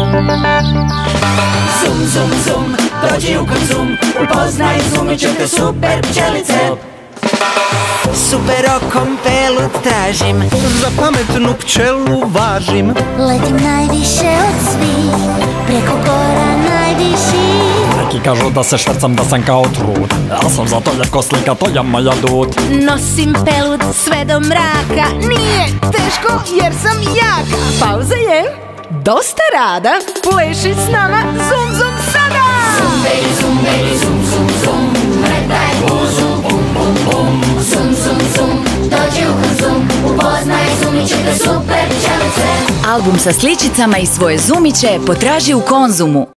Zum, zum, zum, dođi u Konzum, upoznaj Zumićevke super pčelice. Super okom pelu tražim, za pametnu pčelu važim. Letim najviše od svih, preko gora najviših. Neki kažu da se švrcam, da sam kao trud. Ja sam zato ljepko slika, to je moja dud. Nosim pelud sve do mraka, nije teško jer sam jaka. Pauza je dosta rada, pleši s nama zum zum sada. zum baby zum zum zum, ne daj buzu bum bum bum. Zum zum zum, dođi u Konzum, upoznaj Zumićevke super pčelice. Album sa sličicama i svoje Zumiće potraži u Konzumu.